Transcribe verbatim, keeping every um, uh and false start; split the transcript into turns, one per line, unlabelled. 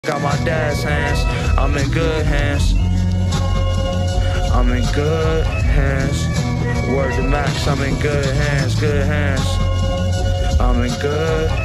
Got my dad's hands, I'm in good hands. I'm in good hands. Word to Max, I'm in good hands, good hands. I'm in good